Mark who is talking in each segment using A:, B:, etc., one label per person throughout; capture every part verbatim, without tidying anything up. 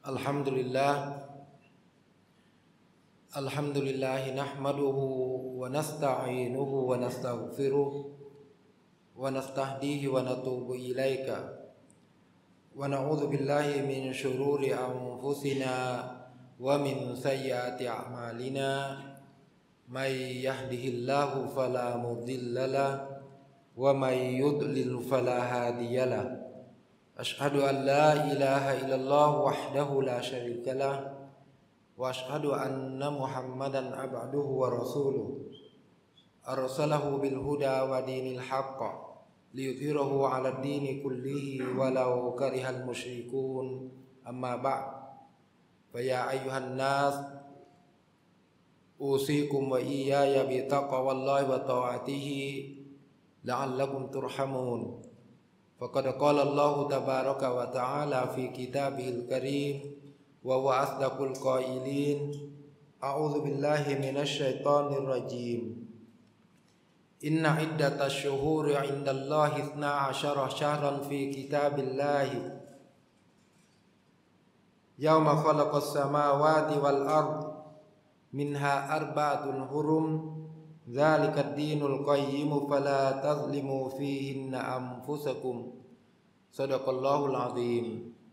A: الحمد لله الحمد لله نحمده ونستعينه ونستغفره ونستهديه ونتوب إليك ونعوذ بالله من شرور أنفسنا ومن سيئات أعمالنا من يهده الله فلا مضل له ومن يضلل فلا هادي له أشهد أن لا إله إلا الله وحده لا شريك له وأشهد أن محمدا عبده ورسوله أرسله بالهدى ودين الحق ليظهره على الدين كله ولو كره المشركون أما بعد فيا أيها الناس أوصيكم وإياي بتقوى الله وطاعته لعلكم ترحمون فقد قال الله تبارك وتعالى في كتابه الكريم وهو أصدق القائلين أعوذ بالله من الشيطان الرجيم إن عدة الشهور عند الله اثنا عشر شهرا في كتاب الله يوم خلق السماوات والأرض منها أربعة حرم ذلك الدين القيم فلا تظلموا فيهن أنفسكم صدق الله العظيم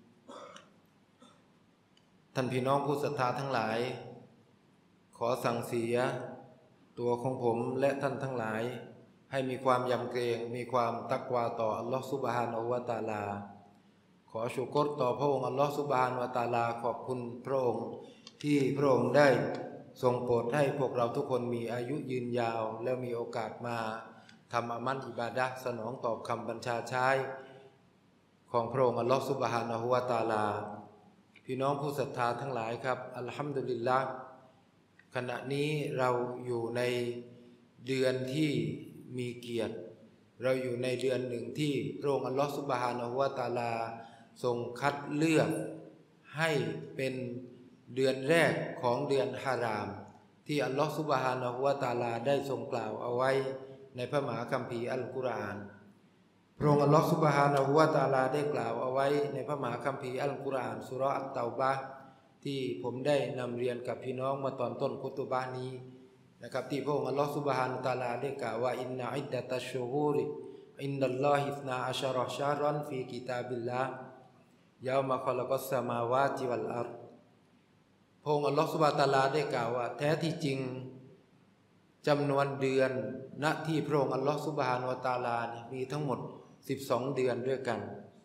A: ท่านพี่น้องผู้ศรัทธาทั้งหลายขอสั่งเสียตัวของผมและท่านทั้งหลายให้มีความยำเกรงมีความตักวาต่ออัลลอฮฺซุบฮานะฮูวะตะอาลาขอชุกรต่อพระองค์อัลลอฮฺซุบฮานะฮูวะตะอาลาขอบคุณพระองค์ที่พระองค์ได้ทรงโปรดให้พวกเราทุกคนมีอายุยืนยาวแล้วมีโอกาสมาทำอามัลอิบาดะห์สนองตอบคำบัญชาใช้ของพระองค์อัลลอฮฺซุบฮานะฮูวะตะอาลาพี่น้องผู้ศรัทธาทั้งหลายครับอัลฮัมดุลิลละห์ขณะนี้เราอยู่ในเดือนที่มีเกียรติเราอยู่ในเดือนหนึ่งที่พระองค์อัลลอฮฺซุบฮานะฮูวะตะอาลาทรงคัดเลือกให้เป็นเดือนแรกของเดือนฮารามที่อัลลอฮฺซุบฮานะฮูวะตะอาลาได้ทรงกล่าวเอาไว้ในพระมหาคัมภีร์อัลกุรอานพระองค์อัลลอฮฺซุบฮานะฮูวะตะอาลาได้กล่าวเอาไว้ในพระมหาคัมภีร์อัลกุรอานซูเราะห์อัตเตาบะห์ที่ผมได้นำเรียนกับพี่น้องมาตอนต้นคุตุบะห์นี้นะครับที่พระองค์อัลลอฮฺซุบฮานะฮูวะตะอาลาได้กล่าวว่าอินนะอิดดะตัชชูฮูริอินนัลลอฮิอิษนาอัชเราะห์ชะฮรันฟีกิตาบิลลาห์ยะอ์มะคอละกัสสะมาวาติวัลอัรฎพระองค์อัลลอฮฺซุบฮานะฮูวะตะอาลาได้กล่าวว่าแท้ที่จริงจำนวนเดือนณที่พระองค์อัลลอฮฺซุบฮานะฮูวะตะอาลามีทั้งหมดสิบสองเดือนด้วยกัน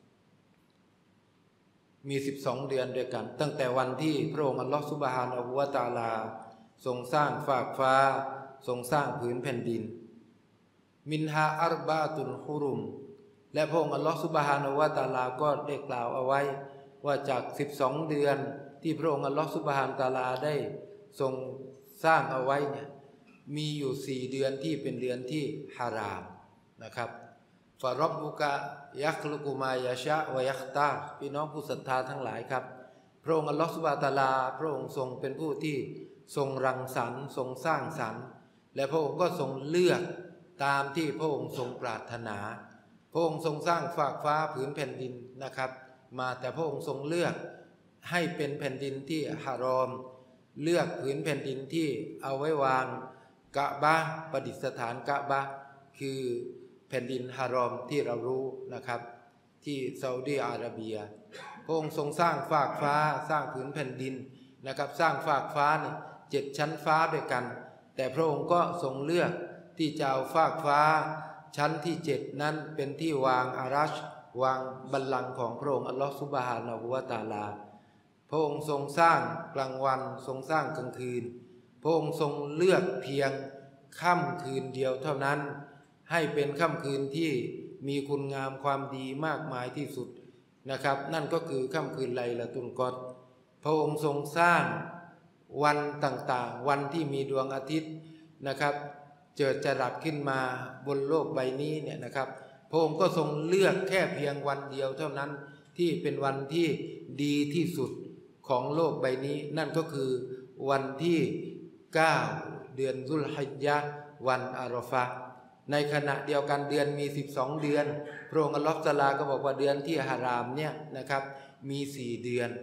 A: มีสิบสองเดือนด้วยกันตั้งแต่วันที่พระองค์อัลลอฮฺซุบฮานะฮูวะตะอาลาทรงสร้างฟากฟ้าทรงสร้างผืนแผ่นดินมินฮาอัรบะตุลฮุรุมและพระองค์อัลลอฮฺซุบฮานะฮูวะตะอาลาก็ได้กล่าวเอาไว้ว่าจากสิบสองเดือนที่พระองค์อัลลอฮฺซุบฮานะฮูวะตะอาลาได้ทรงสร้างเอาไว้เนี่ยมีอยู่สี่เดือนที่เป็นเดือนที่ฮารามนะครับฟะร็อบบุกะยัคลุกุมายะชะวะยัคตาร์พี่น้องผู้ศรัทธาทั้งหลายครับพระองค์อัลลอฮฺซุบฮานะฮูวะตะอาลาพระองค์ทรงเป็นผู้ที่ทรงรังสรรค์ทรงสร้างสรรค์และพระองค์ก็ทรงเลือกตามที่พระองค์ทรงปรารถนาพระองค์ทรงสร้างฟากฟ้าผืนแผ่นดินนะครับมาแต่พระองค์ทรงเลือกให้เป็นแผ่นดินที่ฮารอมเลือกผืนแผ่นดินที่เอาไว้วางกะบะห์ประดิษฐานกะบะห์คือแผ่นดินฮารอมที่เรารู้นะครับที่ซาอุดีอาระเบียพระองค์ทรงสร้างฟากฟ้าสร้างผืนแผ่นดินนะครับสร้างฟากฟ้าเนี่ยเจ็ดชั้นฟ้าด้วยกันแต่พระองค์ก็ทรงเลือกที่จะเอาฟากฟ้าชั้นที่เจ็ดนั้นเป็นที่วางอารัชวางบัลลังก์ของพระองค์อัลลอฮฺซุบฮานะฮูวะตะอาลาพระองค์ทรงสร้างกลางวันทรงสร้างกลางคืนพระองค์ทรงเลือกเพียงค่ำคืนเดียวเท่านั้นให้เป็นค่ำคืนที่มีคุณงามความดีมากมายที่สุดนะครับนั่นก็คือค่ำคืนไลลาตุลกอดร์พระองค์ทรงสร้างวันต่างๆวันที่มีดวงอาทิตย์นะครับเจิดจรัสขึ้นมาบนโลกใบนี้เนี่ยนะครับพระองค์ก็ทรงเลือกแค่เพียงวันเดียวเท่านั้นที่เป็นวันที่ดีที่สุดของโลกใบนี้นั่นก็คือวันที่เก้าเดือนซุลฮิจญะห์วันอาราฟะห์ ในขณะเดียวกันเดือนมีสิบสองเดือนพระองค์อัลลอฮฺตะอาลาก็บอกว่าเดือนที่ฮารามเนี่ยนะครับมีสี่เดือน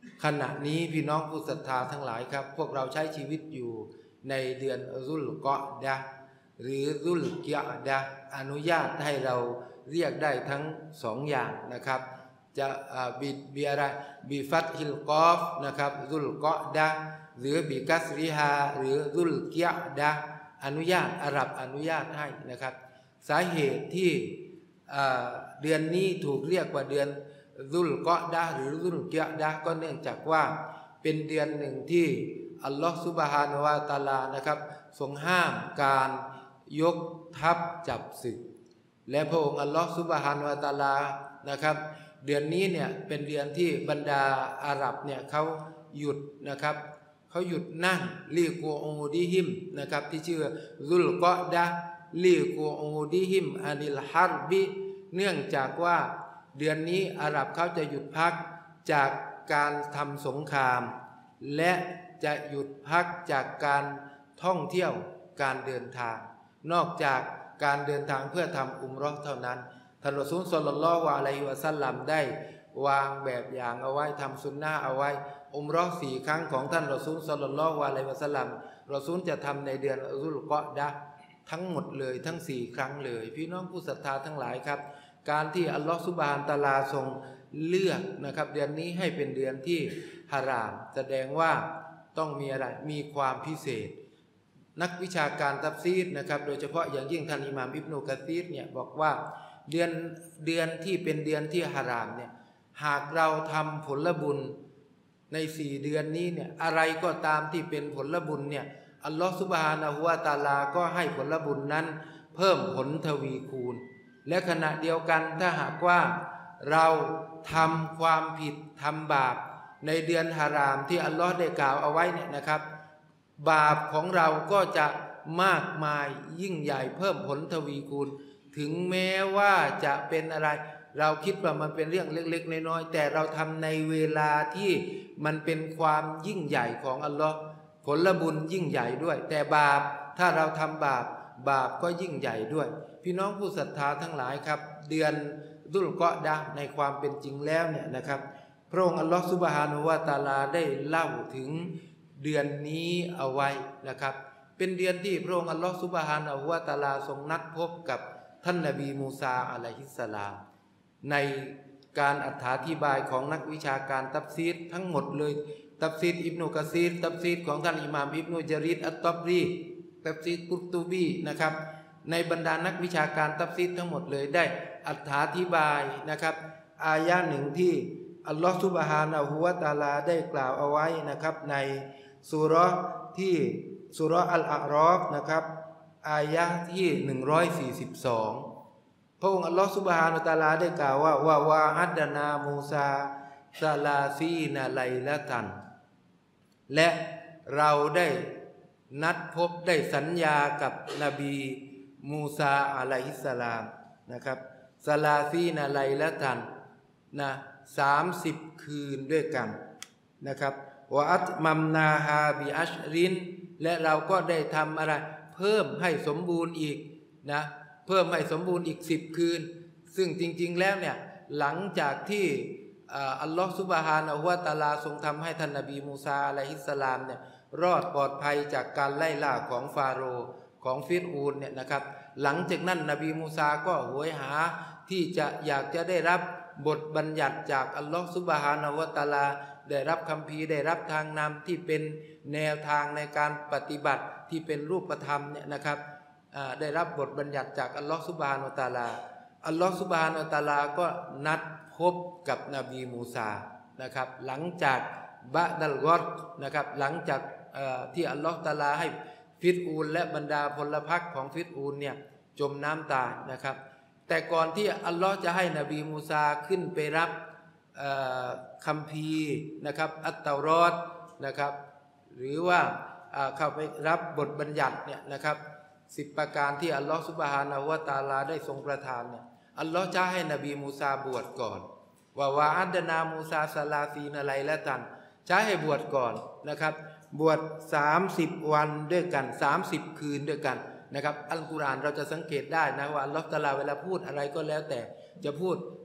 A: ขณะนี้พี่น้องผู้ศรัทธาทั้งหลายครับพวกเราใช้ชีวิตอยู่ในเดือนซุลกอฎะห์หรือซุลกิอ์ดะห์อนุญาตให้เราเรียกได้ทั้งสองอย่างนะครับจะบิดบีอะไรบีฟัตฮิลกอฟนะครับซุลกอฎะห์หรือบีกัสริฮาหรือซุลกิอ์ดะห์อนุญาตอาหรับอนุญาตให้นะครับสาเหตุที่เดือนนี้ถูกเรียกว่าเดือนซุลกอฎะห์หรือซุลกิอ์ดะห์ก็เนื่องจากว่าเป็นเดือนหนึ่งที่อัลลอฮฺซุบฮานะฮูวะตะอาลานะครับทรงห้ามการยกทัพจับศึกและพระองค์อัลลอฮฺซุบฮานะฮูวะตะอาลานะครับเดือนนี้เนี่ยเป็นเดือนที่บรรดาอาหรับเนี่ยเขาหยุดนะครับเขาหยุดนั่งลีกูอูดิฮิมนะครับที่ชื่อซุลกอฎะห์ลีกูอูดิฮิมอานิลฮัรบิเนื่องจากว่าเดือนนี้อาหรับเขาจะหยุดพักจากการทำสงครามและจะหยุดพักจากการท่องเที่ยวการเดินทางนอกจากการเดินทางเพื่อทำอุมเราะห์เท่านั้นท่านรอซูลศ็อลลัลลอฮุอะลัยฮิวะซัลลัมได้วางแบบอย่างเอาไว้ทำซุนนะห์เอาไว้อุมเราะห์สี่ครั้งของท่านรอซูลศ็อลลัลลอฮุอะลัยฮิวะซัลลัมรอซูลจะทำในเดือนซุลกอฎะห์ทั้งหมดเลยทั้งสี่ครั้งเลยพี่น้องผู้ศรัทธาทั้งหลายครับการที่อัลลอฮฺซุบฮานะฮูวะตะอาลาทรงเลือกนะครับเดือนนี้ให้เป็นเดือนที่ฮารามแสดงว่าต้องมีอะไรมีความพิเศษนักวิชาการตัฟซีรนะครับโดยเฉพาะอย่างยิ่งท่านอิหม่ามอิบนุกะซีรเนี่ยบอกว่าเดือนเดือนที่เป็นเดือนที่ฮารามเนี่ยหากเราทำผลบุญในสี่เดือนนี้เนี่ยอะไรก็ตามที่เป็นผลบุญเนี่ยอัลลอฮฺซุบฮานะฮูวะตะอาลาก็ให้ผลบุญนั้นเพิ่มผลทวีคูณและขณะเดียวกันถ้าหากว่าเราทำความผิดทำบาปในเดือนฮารามที่อัลลอฮ์ได้กล่าวเอาไว้เนี่ยนะครับบาปของเราก็จะมากมายยิ่งใหญ่เพิ่มผลทวีคูณถึงแม้ว่าจะเป็นอะไรเราคิดว่ามันเป็นเรื่องเล็กๆน้อยๆแต่เราทำในเวลาที่มันเป็นความยิ่งใหญ่ของอัลลอฮ์ผลบุญยิ่งใหญ่ด้วยแต่บาปถ้าเราทำบาปบาปก็ยิ่งใหญ่ด้วยพี่น้องผู้ศรัทธาทั้งหลายครับเดือนซุลกอฎะห์ในความเป็นจริงแล้วเนี่ยนะครับพระองค์อัลลอฮฺซุบฮานะฮูวะตะอาลาได้เล่าถึงเดือนนี้เอาไว้นะครับเป็นเดือนที่พระองค์อัลลอฮฺซุบฮานะฮูวะตะอาลาทรงนัดพบกับท่านนบีมูซาอะลัยฮิสสลามในการอธิบายของนักวิชาการตัฟซีรทั้งหมดเลยตัฟซีรอิบนุกะซีรตัฟซีรของท่านอิหม่ามอิบนุญะรีรอัตฏอบรีตัฟซีรกุรตุบีนะครับในบรรดานักวิชาการตัฟซีรทั้งหมดเลยได้อธิบายนะครับอายะห์หนึ่งที่อัลลอฮฺซุบฮานะฮูวะตะอาลาได้กล่าวเอาไว้นะครับในซูเราะห์ที่ซูเราะห์อัลอาอรอฟนะครับอายะห์ที่หนึ่งร้อยสี่สิบสองพระองค์อัลลอฮฺซุบฮานะฮูวะตะอาลาได้กล่าวว่าวาวาอัดนามูซาซาลาซีนาไลละตันและเราได้นัดพบได้สัญญากับนบีมูซาอะลัยฮิสสลามนะครับซาลาซีนาไลละตันนะสามสิบคืนด้วยกันนะครับวะอัตมัมนาฮาบิอัชรินและเราก็ได้ทำอะไรเพิ่มให้สมบูรณ์อีกนะเพิ่มให้สมบูรณ์อีกสิบคืนซึ่งจริงๆแล้วเนี่ยหลังจากที่อัลลอฮฺซุบฮานะฮูวะตะอาลาทรงทำให้ท่านนบีมูซาอะลัยฮิสสลามเนี่ยรอดปลอดภัยจากการไล่ล่าของฟาโรห์ของฟิรอูนเนี่ยนะครับหลังจากนั้นนบีมูซาก็โหยหาที่จะอยากจะได้รับบทบัญญัติจากอัลลอฮฺซุบฮานะฮูวะตะอาลาได้รับคัมภีร์ได้รับทางนำที่เป็นแนวทางในการปฏิบัติที่เป็นรูปธรรมเนี่ยนะครับได้รับบทบัญญัติจากอัลลอฮฺซุบฮานะฮูวะตะอาลาอัลลอฮฺซุบฮานะฮูวะตะอาลาก็นัดพบกับนบีมูซานะครับหลังจากบะดัลกอรนะครับหลังจากที่อัลลอฮฺตะอาลาให้ฟิรอูนและบรรดาพลพรรคของฟิรอูนเนี่ยจมน้ำตายนะครับแต่ก่อนที่อัลลอฮฺจะให้นบีมูซาขึ้นไปรับคัมภีร์นะครับอัตเตารอดนะครับหรือว่าเข้าไปรับบทบัญญัติเนี่ยนะครับสิบประการที่อัลลอฮฺซุบฮานะฮูวะตะอาลาได้ทรงประทานเนี่ยอัลลอฮฺจะให้นบีมูซาบวชก่อนว่าวาอัดนามูซาซาลาฟีนอะไรและตันจะให้บวชก่อนนะครับบวชสามสิบวันด้วยกันสามสิบคืนด้วยกันนะครับอัลกุรอานเราจะสังเกตได้นะว่าอัลลอฮฺตะอาลาเวลาพูดอะไรก็แล้วแต่จะพูด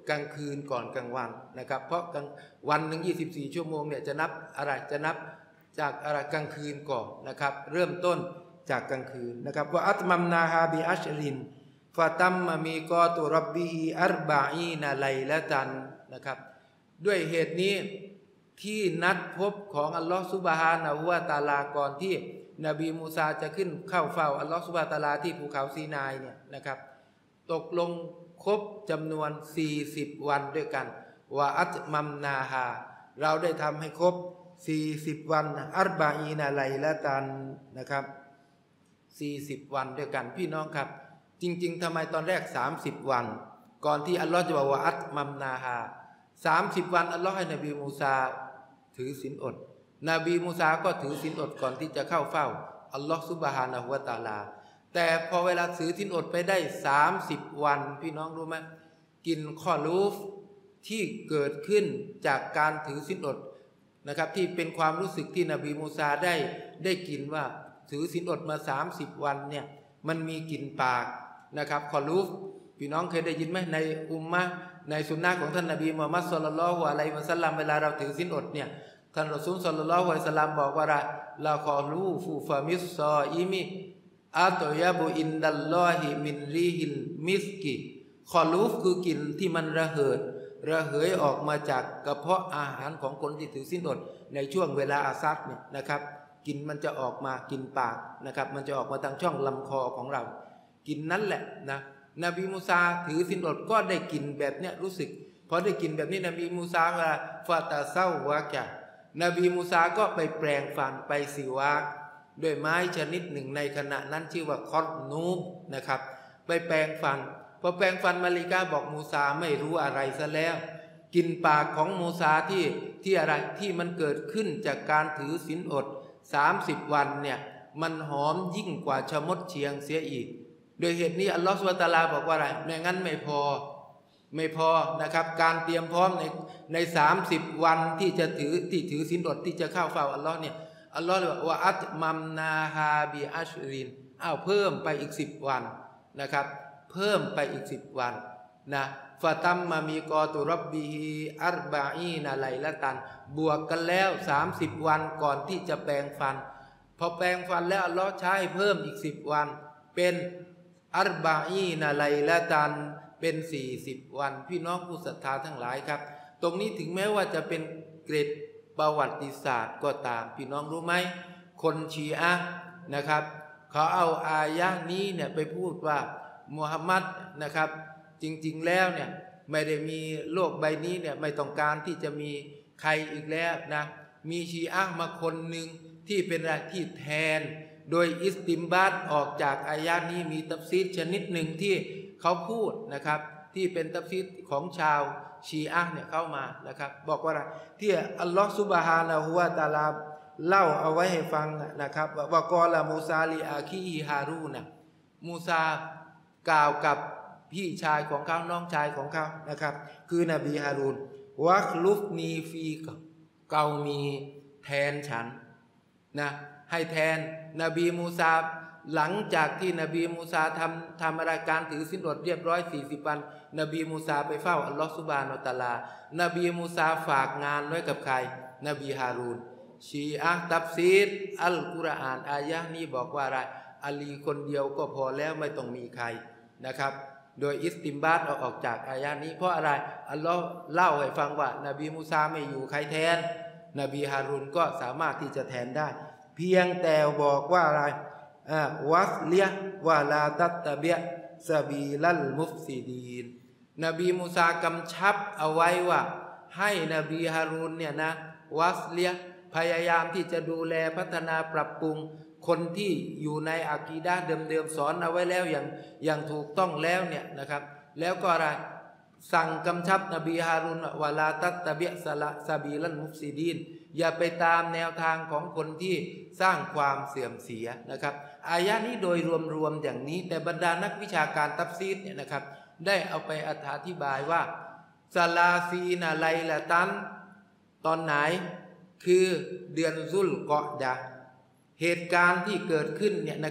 A: กลางคืนก่อนกลางวันนะครับเพราะกลางวันหนึ่งยี่สิบสี่ชั่วโมงเนี่ยจะนับอะไรจะนับจากอะไรกลางคืนก่อนนะครับเริ่มต้นจากกลางคืนนะครับว่าอัตมัมนาฮาบิอัชรินฟาตัมมามีกอตุรับบีฮีอัรบะอีนาไลละตันนะครับด้วยเหตุนี้ที่นัดพบของอัลลอฮฺซุบฮานะฮูวะตะอาลาก่อนที่นบีมูซาจะขึ้นเข้าเฝ้าอัลลอฮฺซุบฮานะฮูวะตะอาลาที่ภูเขาซีนายเนี่ยนะครับตกลงครบจำนวนสี่สิบวันด้วยกันว่าอัตมัมนาฮาเราได้ทำให้ครบสี่สิบวันอัรบะอีนาไลละตันนะครับสี่สิบวันด้วยกันพี่น้องครับจริงๆทำไมตอนแรกสามสิบวันก่อนที่อัลลอฮฺจะบอกว่าอัตมัมนาฮาสามสิบวันอัลลอฮฺให้นบีมูซาถือศีลอดนบีมูซาก็ถือศีลอดก่อนที่จะเข้าเฝ้าอัลลอฮฺซุบฮานะฮูวะตะอาลาแต่พอเวลาถือศีลอดไปได้สามสิบวันพี่น้องรู้ไหมกินข้อรูฟที่เกิดขึ้นจากการถือศีลอดนะครับที่เป็นความรู้สึกที่นบีมูซาได้ได้กินว่าถือศีลอดมาสามสิบวันเนี่ยมันมีกลิ่นปากนะครับข้อรูฟพี่น้องเคยได้ยินไหมในอุมมะในสุนนะของท่านนบีมุฮัมมัดศ็อลลัลลอฮุอะลัยฮิวะซัลลัมเวลาเราถือศีลอดเนี่ยท่านรอซูลศ็อลลัลลอฮุอะลัยฮิวะซัลลัมบอกว่าลาคอลูฟูฟามิสซออิมิอัตยาบุอินดัลลอฮิมินรีฮิลมิสกิคอลูฟคือกลิ่นที่มันระเหิดระเหยออกมาจากกระเพาะอาหารของคนที่ถือศีลอดในช่วงเวลาอาซัดเนี่ยนะครับกลิ่นมันจะออกมากินปากนะครับมันจะออกมาทางช่องลำคอของเรากลิ่นนั้นแหละนะนบีมูซาถือศีลอดก็ได้กลิ่นแบบเนี้ยรู้สึกพอได้กลิ่นแบบนี้นบีมูซาว่าฟาตาเซาวะกะนบีมูซาก็ไปแปลงฟันไปสิวากด้วยไม้ชนิดหนึ่งในขณะนั้นชื่อว่าคอตนูบนะครับไปแปลงฟันพอแปลงฟันมาลิกาบอกมูซาไม่รู้อะไรซะแล้วกินปากของมูซาที่ที่อะไรที่มันเกิดขึ้นจากการถือศีลอดสามสิบวันเนี่ยมันหอมยิ่งกว่าชะมดเชียงเสียอีกโดยเหตุนี้อัลลอฮฺซุบฮานะฮูวะตะอาลาบอกว่าอะไรไม่งั้นไม่พอไม่พอนะครับการเตรียมพร้อมในในสามสิบวันที่จะถือที่ถือศีลอดที่จะเข้าเฝ้าอัลลอฮ์เนี่ยอัลลอฮ์เลยบอกว่าอัตมัมนาฮาบิอัชรินอ้าวเพิ่มไปอีกสิบวันนะครับเพิ่มไปอีกสิบวันนะฟาตัมมามีกอตุรับบีฮีอัรบะอีนาไลละตันบวกกันแล้วสามสิบวันก่อนที่จะแปลงฟันพอแปลงฟันแล้วอัลลอฮ์ใช้เพิ่มอีกสิบวันเป็นอัรบะอีนาไลละตันเป็นสี่สิบวันพี่น้องผู้ศรัทธาทั้งหลายครับตรงนี้ถึงแม้ว่าจะเป็นเกร็ดประวัติศาสตร์ก็ตามพี่น้องรู้ไหมคนชีอะห์นะครับเขาเอาอายะนี้เนี่ยไปพูดว่ามุฮัมมัดนะครับจริงๆแล้วเนี่ยไม่ได้มีโลกใบนี้เนี่ยไม่ต้องการที่จะมีใครอีกแล้วนะมีชีอะห์มาคนหนึ่งที่เป็นอะไรที่แทนโดยอิสติมบาตออกจากอายะนี้มีตัฟซีรชนิดหนึ่งที่เขาพูดนะครับที่เป็นตัฟซีรของชาวชีอะห์เนี่ยเข้ามานะครับบอกว่าอะไรที่อัลลอฮฺซุบฮานะฮูวะตะอาลาเล่าเอาไว้ให้ฟังนะครับว่ากอลามูซาลีอาคีฮารูนะมูซากล่าวกับพี่ชายของเขาน้องชายของเขานะครับคือนบีฮารูนวัคลุฟนีฟีเกามีแทนฉันนะให้แทนนบีมูซาหลังจากที่นบีมูซาทำทำอะไรการถือศีลอดเรียบร้อยสี่สิบวันนบีมูซาไปเฝ้าอัลลอฮฺซุบฮานะฮูวะตะอาลานบีมูซาฝากงานไว้กับใครนบีฮารูนชีอะห์ตัฟซีรอัลกุรอานอายะห์นี้บอกว่าอะไรอาลีคนเดียวก็พอแล้วไม่ต้องมีใครนะครับโดยอิสติมบาตเอาออกจากอายะห์นี้เพราะอะไรอัลลอฮ์เล่าให้ฟังว่านบีมูซาไม่อยู่ใครแทนนบีฮารูนก็สามารถที่จะแทนได้เพียงแต่บอกว่าอะไรวัสเลียวะลาตัตตะเบียซะบีลัลมุฟซิดีนนบีมูซากำชับเอาไว้ว่าให้นบีฮารูนเนี่ยนะวัสเลียพยายามที่จะดูแลพัฒนาปรับปรุงคนที่อยู่ในอากีดะห์เดิมๆสอนเอาไว้แล้วอย่างอย่างถูกต้องแล้วเนี่ยนะครับแล้วก็อะไรสั่งกำชับนบีฮารูนวะลาตัตตะเบียซะละซะบีลัลมุฟซิดีนอย่าไปตามแนวทางของคนที่สร้างความเสื่อมเสียนะครับอายะนี้โดยรวมๆอย่างนี้แต่บรรดานักวิชาการตัฟซีรเนี่ยนะครับได้เอาไปอธิบายว่าซาลาซีนาไลละตันตอนไหนคือเดือนซุลกอฎะห์เหตุการณ์ที่เกิดขึ้นเนี่ยนะครับ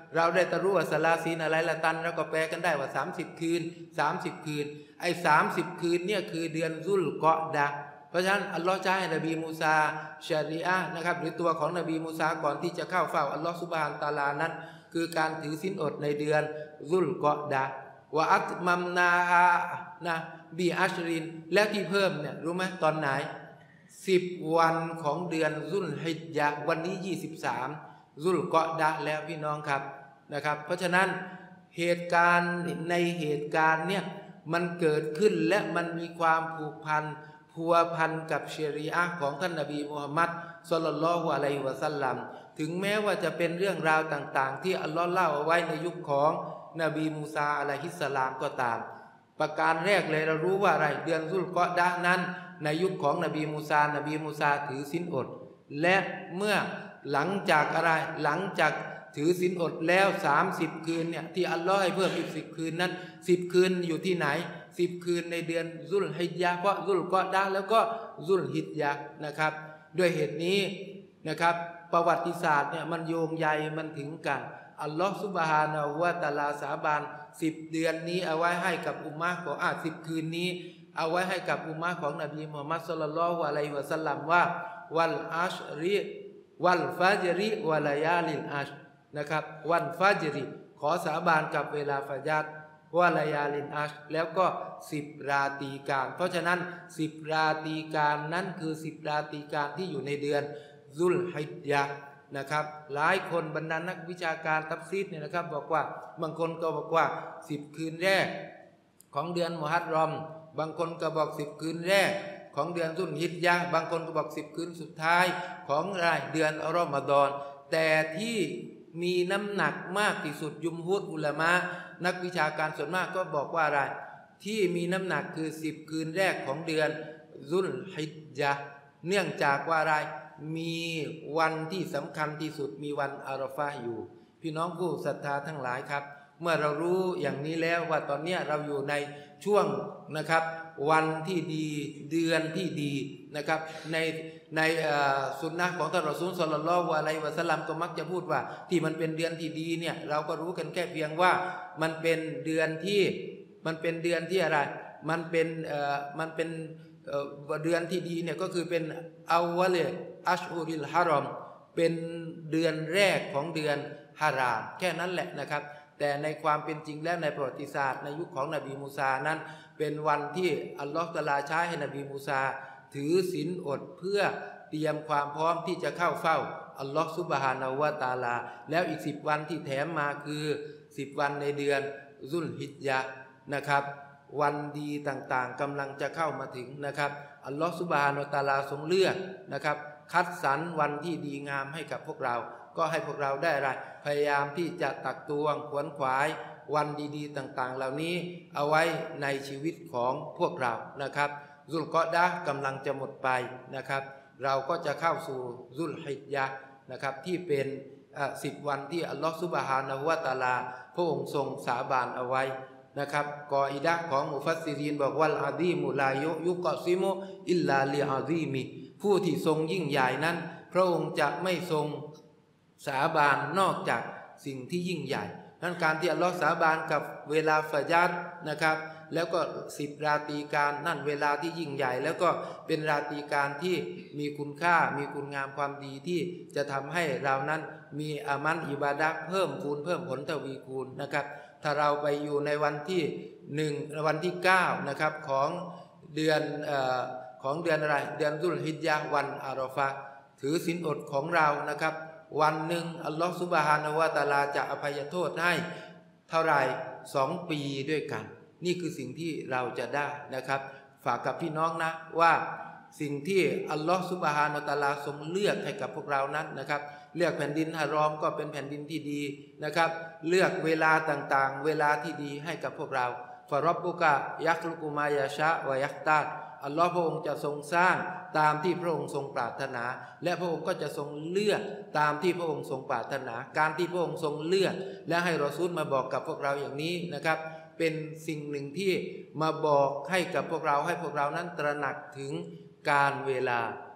A: เราได้ตะรู้ว่าสลาซีนอะไรละตันเราก็แปลกันได้ว่าสามสิบคืนสามสิบคืนไอ้สามสิบคืนเนี่ยคือเดือนซุลกอดะห์เพราะฉะนั้นอัลลอฮ์จะให้นบีมูซาชะรีอะห์นะครับหรือตัวของนบีมูซาก่อนที่จะเข้าเฝ้าอัลลอฮ์ซุบฮานะฮูวะตะอาลานั้นคือการถือศีลอดในเดือนซุลกอดะห์วะอัตมัมนาฮานะบีอัชรินและที่เพิ่มเนี่ยรู้ไหมตอนไหนสิบวันของเดือนซุลฮิจญะห์วันนี้ยี่สิบสามซุลกอดะห์แล้วพี่น้องครับนะครับเพราะฉะนั้นเหตุการณ์ในเหตุการณ์เนี่ยมันเกิดขึ้นและมันมีความผูกพันพัวพันกับชะรีอะห์ของท่านนบีมุฮัมมัดศ็อลลัลลอฮุอะลัยฮิวะซัลลัมถึงแม้ว่าจะเป็นเรื่องราวต่างๆที่อัลลอฮ์เล่าเอาไว้ในยุคของนบีมูซาอะลัยฮิสสลามก็ตามประการแรกเลยเรารู้ว่าอะไรเดือนซุลกอดะห์นั้นในยุคของนบีมูซานบีมูซาถือศีลอดและเมื่อหลังจากอะไรหลังจากถือศีลอดแล้วสามสิบคืนเนี่ยที่อัลลอฮ์ให้เพิ่มอีกสิบคืนนั้นสิบคืนอยู่ที่ไหนสิบคืนในเดือนซุลฮิจญะห์เพราะซุลกอดะห์แล้วก็ซุลฮิจญะห์นะครับด้วยเหตุนี้นะครับประวัติศาสตร์เนี่ยมันโยงใยมันถึงกันอัลลอฮ์ซุบฮานะฮูวะตะอาลาสาบานสิบเดือนนี้เอาไว้ให้กับอุมมะห์ของอ่ะสิบคืนนี้เอาไว้ให้กับอุมมะห์ของนบีมุฮัมมัดศ็อลลัลลอฮุอะลัยฮิวะซัลลัมว่าวัลอัชริวัลฟัจริวะลายาลิลอัชนะครับวันฟัจริขอสาบานกับเวลาฟัญัรวะลายาลินอัชแล้วก็สิบราตรีการเพราะฉะนั้นสิบราตรีการนั้นคือสิบราตรีการที่อยู่ในเดือนซุลฮิจญะห์นะครับหลายคนบรรดานักวิชาการตัฟซีรเนี่ยนะครับบอกว่าบางคนก็บอกว่าสิบคืนแรกของเดือนมุฮัรรอมบางคนก็บอกสิบคืนแรกของเดือนซุลฮิจญะห์บางคนก็บอกสิบคืนสุดท้ายของรายเดือนรอมฎอนแต่ที่มีน้ำหนักมากที่สุดยุมฮุรอุลามะนักวิชาการส่วนมากก็บอกว่าอะไรที่มีน้ำหนักคือสิบคืนแรกของเดือนซุลฮิจญะห์เนื่องจากว่าอะไรมีวันที่สำคัญที่สุดมีวันอาราฟะห์อยู่พี่น้องผู้ศรัทธาทั้งหลายครับเมื่อเรารู้อย่างนี้แล้วว่าตอนนี้เราอยู่ในช่วงนะครับวันที่ดีเดือนที่ดีนะครับในในสุนนะของท่านรอซูลศ็อลลัลลอฮุอะลัยฮิวะซัลลัมก็มักจะพูดว่าที่มันเป็นเดือนที่ดีเนี่ยเราก็รู้กันแค่เพียงว่ามันเป็นเดือนที่มันเป็นเดือนที่อะไรมันเป็นเอ่อมันเป็นเอ่อเดือนที่ดีเนี่ยก็คือเป็นอาวะลอัชอุริลฮารอมเป็นเดือนแรกของเดือนฮารามแค่นั้นแหละนะครับแต่ในความเป็นจริงแล้วในประวัติศาสตร์ในยุคของนบีมูซานั้นเป็นวันที่อัลลอฮฺตะอาลาใช้ให้นบีมูซาถือศีลอดเพื่อเตรียมความพร้อมที่จะเข้าเฝ้าอัลลอฮฺซุบฮานะฮูวะตะอาลาแล้วอีกสิบวันที่แถมมาคือสิบวันในเดือนซุลฮิจญะห์นะครับวันดีต่างๆกำลังจะเข้ามาถึงนะครับอัลลอฮฺซุบฮานะฮูวะตะอาลาทรงเลือกนะครับคัดสรรวันที่ดีงามให้กับพวกเราก็ให้พวกเราได้อะไรพยายามที่จะตักตวงขวนขวายวันดีๆต่างๆเหล่านี้เอาไว้ในชีวิตของพวกเรานะครับซุลกอดะห์กำลังจะหมดไปนะครับเราก็จะเข้าสู่ซุลฮิจญะห์นะครับที่เป็นสิบวันที่อัลลอฮฺซุบฮานะฮูวะตะอาลาพระองค์ทรงสาบานเอาไว้นะครับกออิดะห์ของมุฟัสซิรีนบอกวัลอาซีมุลายุกอซิมุอิลลาลิอาซีมิผู้ที่ทรงยิ่งใหญ่นั้นพระองค์จะไม่ทรงสาบานนอกจากสิ่งที่ยิ่งใหญ่นั้นการที่อัลลอฮ์สาบานกับเวลาฟัญัรนะครับแล้วก็สิบราตรีการนั่นเวลาที่ยิ่งใหญ่แล้วก็เป็นราตรีการที่มีคุณค่ามีคุณงามความดีที่จะทำให้เรานั้นมีอามันอิบาดะห์เพิ่มพูนเพิ่มผลทวีคูณนะครับถ้าเราไปอยู่ในวันที่หนึ่งวันที่เก้านะครับของเดือนเอ่อของเดือนอะไรเดือนซุลฮิจญะห์วันอาราฟะห์ถือศีลอดของเรานะครับวันหนึ่งอัลลอฮฺซุบฮานะฮูวะตะอาลาจะอภัยโทษให้เท่าไหร่สองปีด้วยกันนี่คือสิ่งที่เราจะได้นะครับฝากกับพี่น้องนะว่าสิ่งที่อัลลอฮฺซุบฮานะฮูวะตะอาลาทรงเลือกให้กับพวกเรานั้นนะครับเลือกแผ่นดินฮารอมก็เป็นแผ่นดินที่ดีนะครับเลือกเวลาต่างๆเวลาที่ดีให้กับพวกเราฟะร็อบบุกะยักลุกุมายาชะวะยักตาดอัลลอฮ์พระองค์จะทรงสร้างตามที่พระองค์ทรงปรารถนาและพระองค์ก็จะทรงเลือกตามที่พระองค์ทรงปรารถนาการที่พระองค์ทรงเลือกและให้รอซูลมาบอกกับพวกเราอย่างนี้นะครับเป็นสิ่งหนึ่งที่มาบอกให้กับพวกเราให้พวกเรานั้นตระหนักถึงการเวลา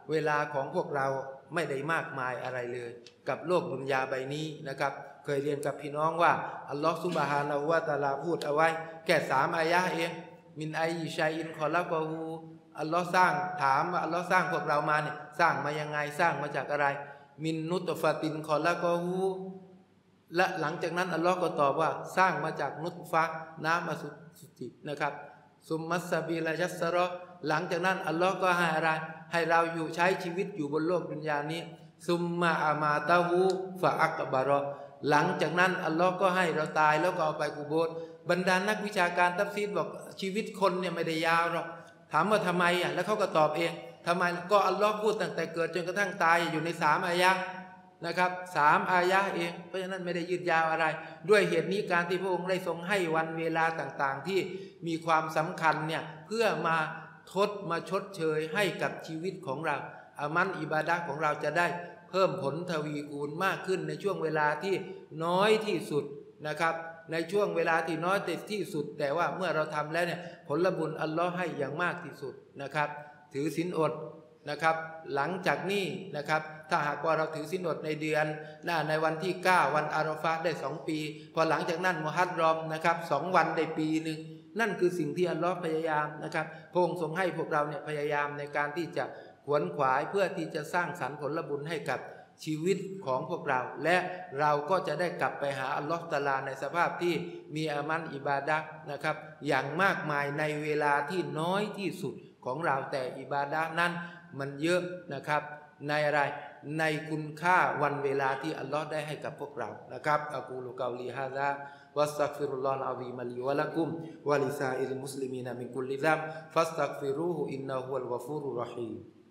A: เวลาของพวกเราไม่ได้มากมายอะไรเลยกับโลกดุนยาใบนี้นะครับเคยเรียนกับพี่น้องว่าอัลลอฮฺซุบฮานะฮูวะตะอาลาพูดเอาไว้แค่สามอายะห์เองมินไอชัยอินคอละกอฮูอัลลอฮ์สร้างถามว่าอัลลอฮ์สร้างพวกเรามาเนี่ยสร้างมายังไงสร้างมาจากอะไรมินนุตฟะตินคอละกอฮูและหลังจากนั้นอัลลอฮ์ก็ตอบว่าสร้างมาจากนุตฟะน้ำอสุจินะครับซุมมัสซาบิลายัสรอหลังจากนั้นอัลลอฮ์ก็ให้อะไรให้เราอยู่ใช้ชีวิตอยู่บนโลกดุนยานี้ซุมมาอามาตาฮูฟะอักบารอหลังจากนั้นอัลลอฮ์ก็ให้เราตายแล้วก็เอาไปกุโบร์บรรดานักวิชาการตัฟซีรบอกชีวิตคนเนี่ยไม่ได้ยาวหรอกถามว่าทำไมอ่ะแล้วเขาก็ตอบเองทำไมก็อัลลอฮ์พูดตั้งแต่เกิดจนกระทั่งตายอยู่ในสามอายะห์นะครับสามอายะห์เองเพราะฉะนั้นไม่ได้ยืดยาวอะไรด้วยเหตุนี้การที่พระองค์ได้ทรงให้วันเวลาต่างๆที่มีความสำคัญเนี่ยเพื่อมาทดมาชดเชยให้กับชีวิตของเราอามันอิบาดะห์ของเราจะได้เพิ่มผลทวีคูณมากขึ้นในช่วงเวลาที่น้อยที่สุดนะครับในช่วงเวลาที่น้อยที่สุดแต่ว่าเมื่อเราทำแล้วเนี่ยผลบุญอัลลอฮ์ให้อย่างมากที่สุดนะครับถือศีลอดนะครับหลังจากนี้นะครับถ้าหากว่าเราถือศีลอดในเดือนหน้าในวันที่เก้าวันอาราฟาได้สองปีพอหลังจากนั้นมุฮัรรอมนะครับสองวันได้ปีหนึ่งนั่นคือสิ่งที่อัลลอฮ์พยายามนะครับพระองค์ทรงให้พวกเราเนี่ยพยายามในการที่จะขวนขวายเพื่อที่จะสร้างสรรค์ผลบุญให้กับชีวิตของพวกเราและเราก็จะได้กลับไปหาอัลลอฮฺตะอาลาในสภาพที่มีอามันอิบาดะห์นะครับอย่างมากมายในเวลาที่น้อยที่สุดของเราแต่อิบาดะห์นั้นมันเยอะนะครับในอะไรในคุณค่าวันเวลาที่อัลลอฮฺได้ให้กับพวกเรานะครับอะกูลุกอลีฮาซาวัสตักฟิรุลลอฮ์อะซีมะลีวะละกุมวะลิซาอิลมุสลิมีนมินกุลลิซัมฟัสตักฟิรูฮุอินนะฮุวัลกอฟูรุรเราะฮีม